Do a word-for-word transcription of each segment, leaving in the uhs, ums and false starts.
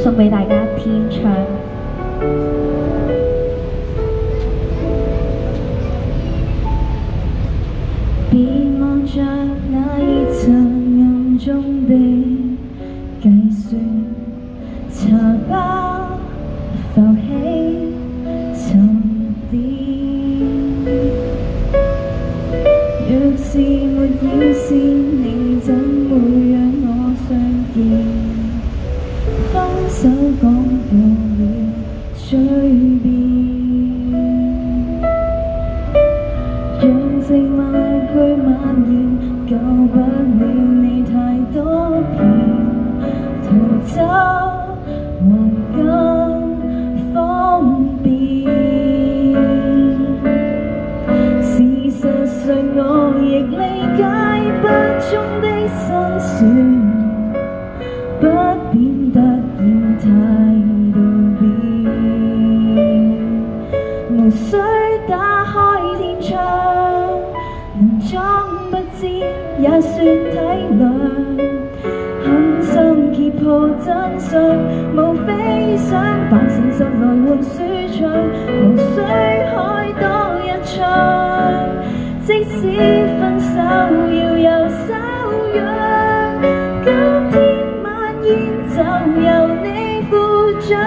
送俾大家天唱。別望着那熱塵暗中的計算，茶包浮起沉澱。若是沒要線，你怎會讓我相見？分手講到了嘴邊，讓寂寞去蔓延，救不了你太多遍，逃走還更方便。事實上我亦理解不忠的辛酸，不變突然態度變，無需打開天窗，能裝不知也算體諒。狠心揭破真相，無非想扮誠實來換舒暢，無需開多一槍。即使分手要有修養，今天晚宴就由你負責。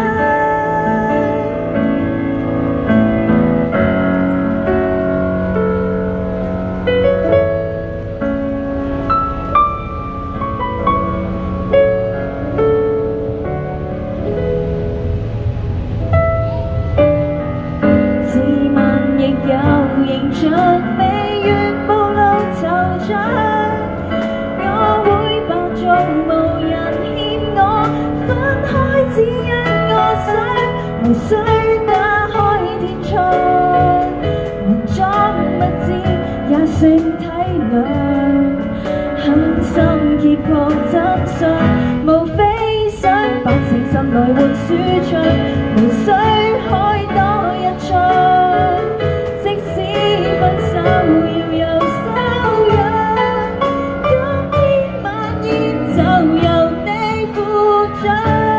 自問亦有形象，未願暴露惆悵。我會扮作無人欠我，分開只因我想，無需打開天窗，還裝不知也算體諒。狠心揭破真相，無非想扮誠實來換舒暢，無需開多一槍。即使分手要有修養，今天晚宴就由你負責。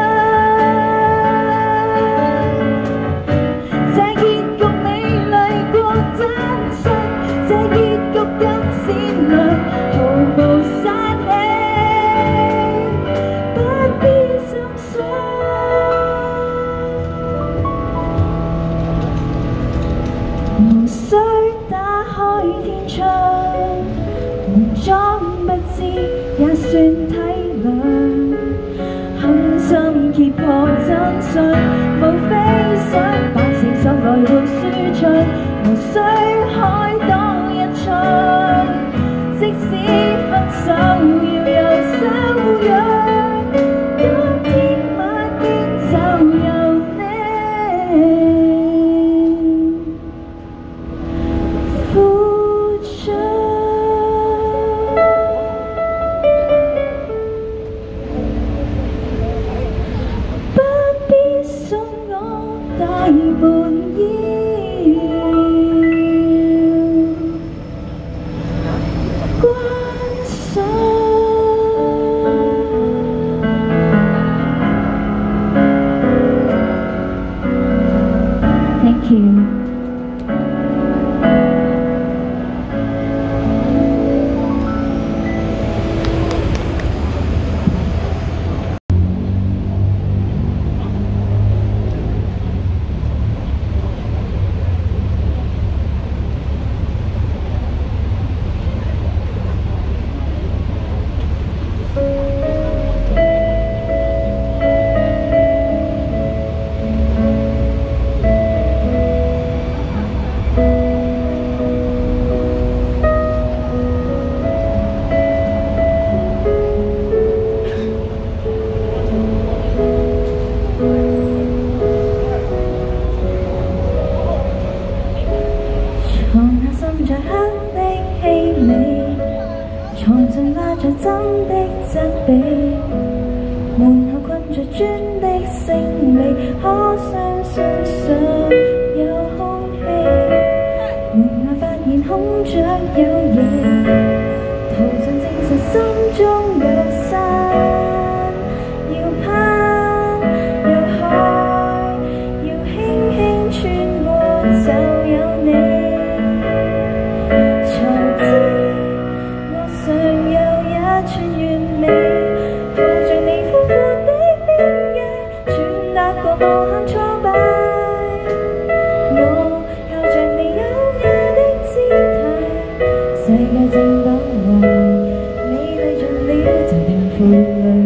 這結局美麗過真相，這結局更善良，毫無殺氣，不必心傷。無需打開天窗，還裝不知也算體諒。狠心揭破真相，無非想扮誠實來換舒暢，無需開多一槍。即使分手要有修養，今天晚宴就由你負責。不必送我大半腰，關上。Thank you。藏下心在刻的氣味，藏進化着真的質地，門後困着磚的勝利，可相信上有空氣，門外發現空着有嘢，途上證實心中有山要攀。 串完美，抱着你寬闊的邊界，穿得過無限挫敗。我靠着你優雅的姿態，世界正當為美麗盡了就變負累。